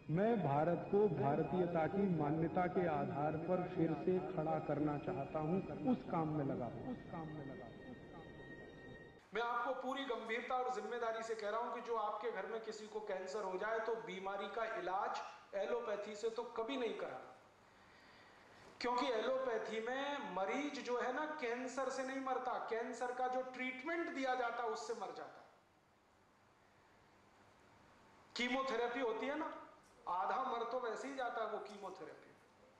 मैं भारत को भारतीयता की मान्यता के आधार पर फिर से खड़ा करना चाहता हूं, उस काम में लगा हूं। मैं आपको पूरी गंभीरता और जिम्मेदारी से कह रहा हूं कि जो आपके घर में किसी को कैंसर हो जाए तो बीमारी का इलाज एलोपैथी से तो कभी नहीं करा, क्योंकि एलोपैथी में मरीज जो है ना कैंसर से नहीं मरता, कैंसर का जो ट्रीटमेंट दिया जाता उससे मर जाता। कीमोथेरेपी होती है ना, आधा मर तो वैसे ही जाता है वो कीमोथेरेपी।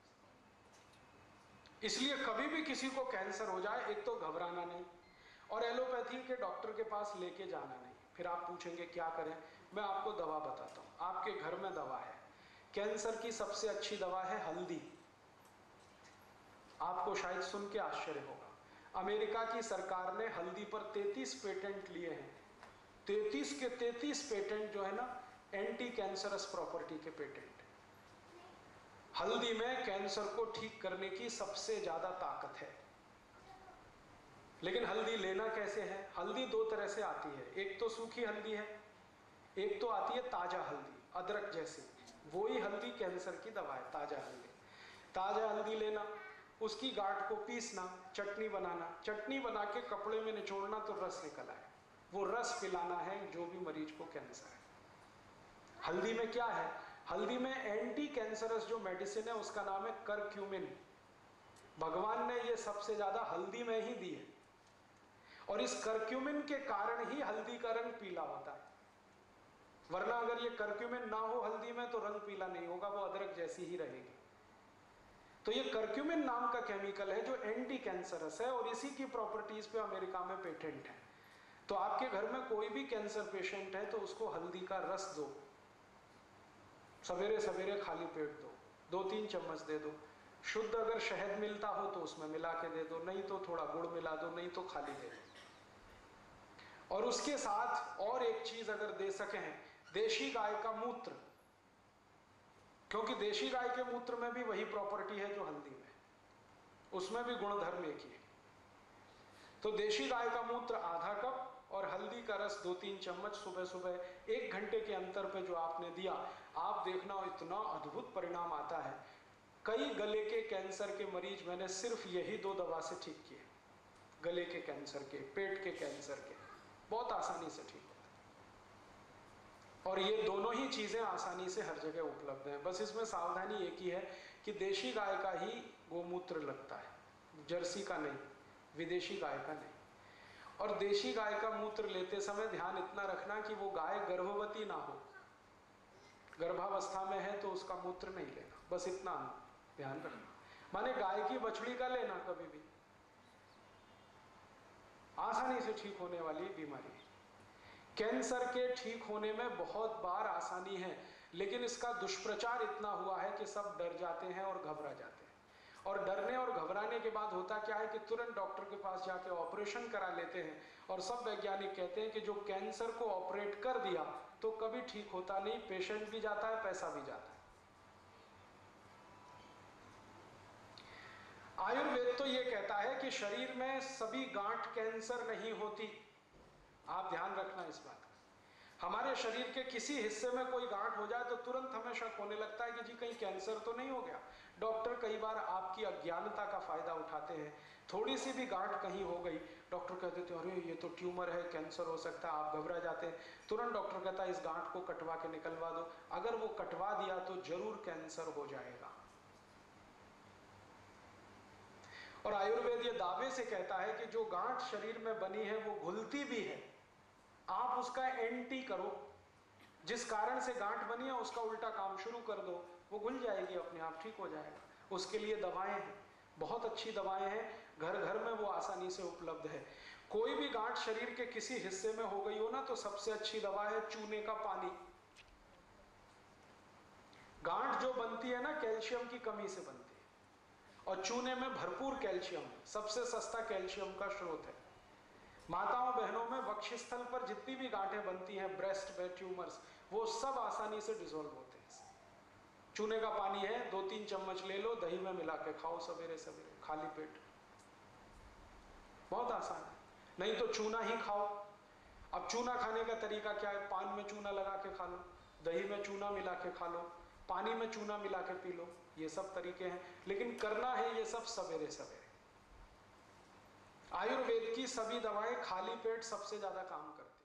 इसलिए कभी भी किसी को कैंसर हो जाए, एक तो घबराना नहीं और एलोपैथी के डॉक्टर के पास लेके जाना नहीं। फिर आप पूछेंगे क्या करें, मैं आपको दवा बताता हूं। आपके घर में दवा है, कैंसर की सबसे अच्छी दवा है हल्दी। आपको शायद सुन के आश्चर्य होगा, अमेरिका की सरकार ने हल्दी पर 33 पेटेंट लिए हैं। 33 के 33 पेटेंट जो है ना एंटी कैंसरस प्रॉपर्टी के पेटेंट। हल्दी में कैंसर को ठीक करने की सबसे ज्यादा ताकत है। लेकिन हल्दी लेना कैसे है? हल्दी दो तरह से आती है, एक तो सूखी हल्दी है, एक तो आती है ताजा हल्दी, अदरक जैसी। वही हल्दी कैंसर की दवा है, ताजा हल्दी। ताजा हल्दी लेना, उसकी गांठ को पीसना, चटनी बनाना, चटनी बना के कपड़े में निचोड़ना तो रस निकल आए, वो रस पिलाना है जो भी मरीज को कैंसर है। हल्दी में क्या है? हल्दी में एंटी कैंसरस जो मेडिसिन है उसका नाम है करक्यूमिन। भगवान ने ये सबसे ज्यादा हल्दी में ही दी है और इस करक्यूमिन के कारण ही हल्दी का रंग पीला होता है। वरना अगर ये करक्यूमिन ना हो हल्दी में तो रंग पीला नहीं होगा, वो अदरक जैसी ही रहेगी। तो ये करक्यूमिन नाम का केमिकल है जो एंटी कैंसरस है और इसी की प्रॉपर्टीज पे अमेरिका में पेटेंट है। तो आपके घर में कोई भी कैंसर पेशेंट है तो उसको हल्दी का रस दो, सवेरे सवेरे खाली पेट दो, 2-3 चम्मच दे दो। शुद्ध अगर शहद मिलता हो तो उसमें मिला के दे दो, नहीं तो थोड़ा गुड़ मिला दो, नहीं तो खाली दे दो। और उसके साथ और एक चीज अगर दे सकें, देशी गाय का मूत्र, क्योंकि देशी गाय के मूत्र में भी वही प्रॉपर्टी है जो हल्दी में, उसमें भी गुणधर्म एक ही है। तो देशी गाय का मूत्र आधा कप और हल्दी का रस 2-3 चम्मच सुबह सुबह 1 घंटे के अंतर पे जो आपने दिया, आप देखना इतना अद्भुत परिणाम आता है। कई गले के कैंसर के मरीज मैंने सिर्फ यही 2 दवा से ठीक किए, गले के कैंसर के, पेट के कैंसर के, बहुत आसानी से ठीक होते। और ये दोनों ही चीजें आसानी से हर जगह उपलब्ध हैं। बस इसमें सावधानी एक ही है कि देशी गाय का ही गोमूत्र लगता है, जर्सी का नहीं, विदेशी गाय का नहीं। और देशी गाय का मूत्र लेते समय ध्यान इतना रखना कि वो गाय गर्भवती ना हो, गर्भावस्था में है तो उसका मूत्र नहीं लेना, बस इतना ध्यान रखना। माने गाय की बछड़ी का लेना कभी भी, आसानी से ठीक होने वाली बीमारी है। कैंसर के ठीक होने में बहुत बार आसानी है, लेकिन इसका दुष्प्रचार इतना हुआ है कि सब डर जाते हैं और घबरा जाते हैं। और डरने और घबराने के बाद होता क्या है कि तुरंत डॉक्टर के पास जाके ऑपरेशन करा लेते हैं। और सब वैज्ञानिक कहते हैं कि जो कैंसर को ऑपरेट कर दिया तो कभी ठीक होता नहीं, पेशेंट भी जाता है, पैसा भी जाता है। आयुर्वेद तो यह कहता है कि शरीर में सभी गांठ कैंसर नहीं होती। आप ध्यान रखना इस बात का। हमारे शरीर के किसी हिस्से में कोई गांठ हो जाए तो तुरंत हमें शक होने लगता है कि जी कहीं कैंसर तो नहीं हो गया। डॉक्टर कई बार आपकी अज्ञानता का फायदा उठाते हैं। थोड़ी सी भी गांठ कहीं हो गई, डॉक्टर कहते थे अरे ये तो ट्यूमर है, कैंसर हो सकता है, आप घबरा जाते हैं। तुरंत डॉक्टर कहता है इस गांठ को कटवा के निकलवा दो। अगर वो कटवा दिया तो जरूर कैंसर हो जाएगा। और आयुर्वेद ये दावे से कहता है कि जो गांठ शरीर में बनी है वो घुलती भी है, आप उसका एंटी करो, जिस कारण से गांठ बनी है उसका उल्टा काम शुरू कर दो, वो घुल जाएगी, अपने आप ठीक हो जाएगा। उसके लिए दवाएं हैं, बहुत अच्छी दवाएं हैं, घर घर में वो आसानी से उपलब्ध है। कोई भी गांठ शरीर के किसी हिस्से में हो गई हो ना तो सबसे अच्छी दवा है चूने का पानी। गांठ जो बनती है ना कैल्शियम की कमी से बनती है और चूने में भरपूर कैल्शियम है, सबसे सस्ता कैल्शियम का स्रोत है। माताओं बहनों में वक्षस्थल पर जितनी भी गांठें बनती हैं, ब्रेस्ट पे ट्यूमर्स, वो सब आसानी से डिसॉल्व होते हैं। चूने का पानी है, 2-3 चम्मच ले लो, दही में मिला के खाओ सवेरे सवेरे खाली पेट, बहुत आसान है। नहीं तो चूना ही खाओ। अब चूना खाने का तरीका क्या है? पान में चूना लगा के खा लो, दही में चूना मिला के खा लो, पानी में चूना मिला के पी लो, ये सब तरीके हैं, लेकिन करना है ये सब सवेरे सवेरे। आयुर्वेद की सभी दवाएं खाली पेट सबसे ज्यादा काम करती हैं।